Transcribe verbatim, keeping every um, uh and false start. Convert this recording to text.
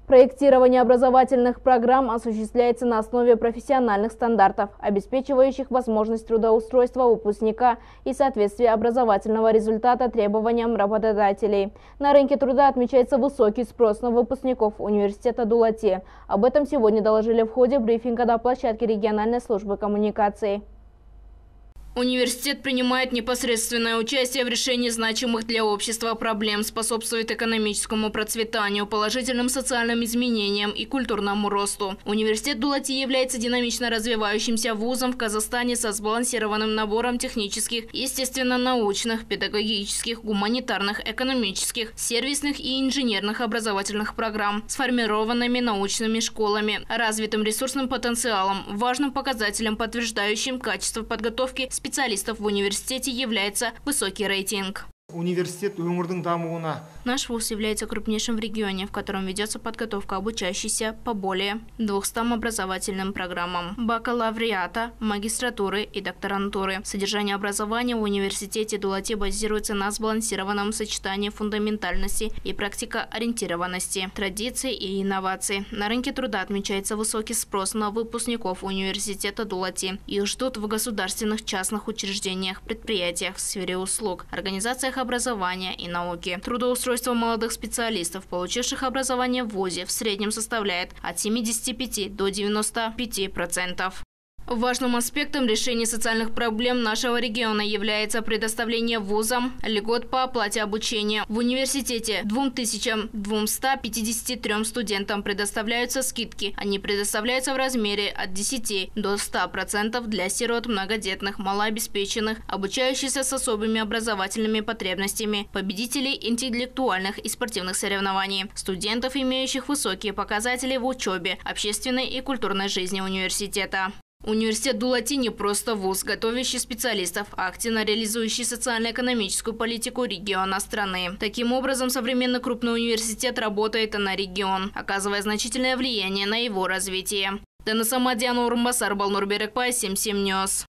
Проектирование образовательных программ осуществляется на основе профессиональных стандартов, обеспечивающих возможность трудоустройства выпускника и соответствие образовательного результата требованиям работодателей. На рынке труда отмечается высокий спрос на выпускников университета Дулати. Об этом сегодня доложили в ходе брифинга на площадке региональной службы коммуникаций. Университет принимает непосредственное участие в решении значимых для общества проблем, способствует экономическому процветанию, положительным социальным изменениям и культурному росту. Университет Дулати является динамично развивающимся вузом в Казахстане со сбалансированным набором технических, естественно-научных, педагогических, гуманитарных, экономических, сервисных и инженерных образовательных программ, сформированными научными школами, развитым ресурсным потенциалом. Важным показателем, подтверждающим качество подготовки специалистов в университете, является высокий рейтинг. Университет өңірдің дамуына. Наш вуз является крупнейшим в регионе, в котором ведется подготовка обучающихся по более двухстам образовательным программам бакалавриата, магистратуры и докторантуры. Содержание образования в университете Дулати базируется на сбалансированном сочетании фундаментальности и практикоориентированности, традиций и инноваций. На рынке труда отмечается высокий спрос на выпускников университета Дулати. Их ждут в государственных, частных учреждениях, предприятиях в сфере услуг, организациях образования и науки. Трудоустройство молодых специалистов, получивших образование в вузе, в среднем составляет от семидесяти пяти до девяноста пяти процентов. Важным аспектом решения социальных проблем нашего региона является предоставление вузам льгот по оплате обучения. В университете двум тысячам двумстам пятидесяти трём студентам предоставляются скидки. Они предоставляются в размере от десяти до ста процентов для сирот, многодетных, малообеспеченных, обучающихся с особыми образовательными потребностями, победителей интеллектуальных и спортивных соревнований, студентов, имеющих высокие показатели в учебе, общественной и культурной жизни университета. Университет Дулати не просто вуз, готовящий специалистов, а активно реализующий социально-экономическую политику региона страны. Таким образом, современный крупный университет работает на регион, оказывая значительное влияние на его развитие. Дана Самадиана Урмбасар, Балнур Берекпай, семь семь Ньюс.